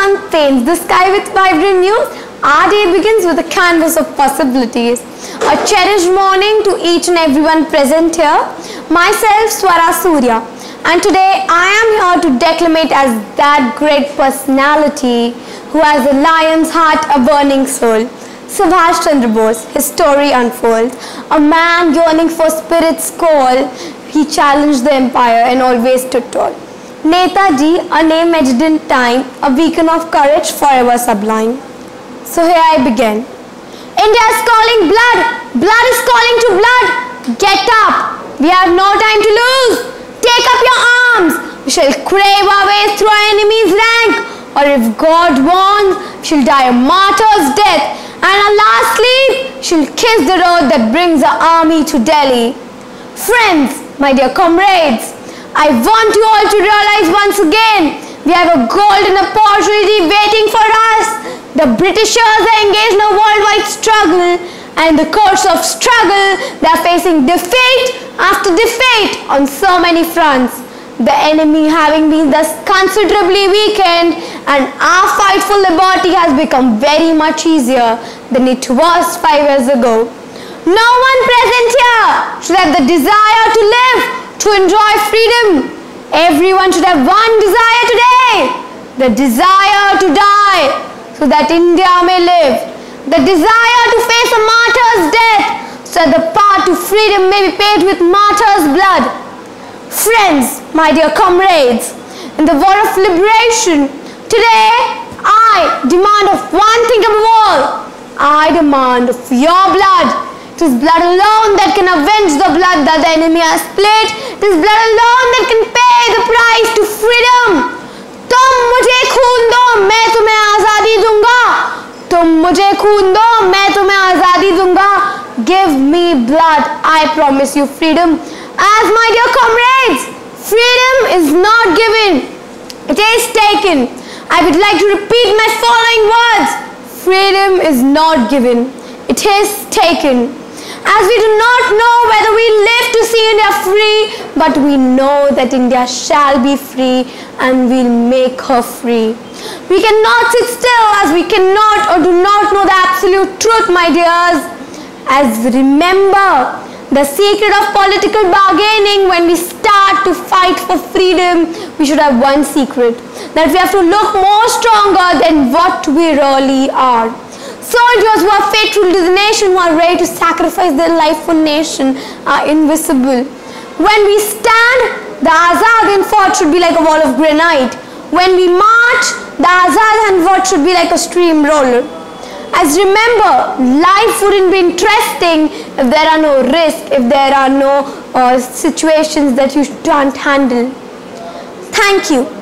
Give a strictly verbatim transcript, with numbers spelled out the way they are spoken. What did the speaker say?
sun stains the sky with vibrant news, our day begins with a canvas of possibilities. A cherished morning to each and everyone present here. Myself, Swara Surya, and today I am here to declamate as that great personality who has a lion's heart, a burning soul. Subhash Chandra Bose, his story unfolds. A man yearning for spirit's call, he challenged the empire and always stood tall. Netaji, a name etched in time, a beacon of courage forever sublime. So here I begin. India is calling blood, blood is calling to blood. Get up, we have no time to lose. Take up your arms, we shall crave our way through our enemy's rank. Or if God wants, we shall die a martyr's death. And our last sleep shall kiss the road that brings our army to Delhi. Friends, my dear comrades, I want you all to realize once again, we have a golden opportunity waiting for us. The Britishers are engaged in a worldwide struggle, and in the course of struggle, they are facing defeat after defeat on so many fronts. The enemy having been thus considerably weakened, and our fight for liberty has become very much easier than it was five years ago. No one present here should have the desire to live, to enjoy freedom. Everyone should have one desire today, the desire to die so that India may live, the desire to face a martyr's death so that the path to freedom may be paved with martyr's blood. Friends, my dear comrades, in the war of liberation, today I demand of one thing above all. I demand of your blood. It is blood alone that can avenge the blood that the enemy has spilled. It is blood alone that can pay the price to freedom. तुम मुझे खून दो, मैं तुम्हें आजादी दूंगा. तुम मुझे खून दो, मैं तुम्हें आजादी दूंगा. Give me blood, I promise you freedom. As my dear comrades, freedom is not given, it is taken. I would like to repeat my following words. Freedom is not given, it is taken. As we do not know whether we live to see India free, but we know that India shall be free and we'll make her free. We cannot sit still as we cannot or do not know the absolute truth, my dears. As remember, the secret of political bargaining, when we start to fight for freedom, we should have one secret, that we have to look more stronger than what we really are. Soldiers who are faithful to the nation, who are ready to sacrifice their life for nation, are invisible. When we stand, the Azad Hind fort should be like a wall of granite. When we march, the Azad Hind fort should be like a stream roller. As remember, life wouldn't be interesting if there are no risks, if there are no uh, situations that you can't handle. Thank you.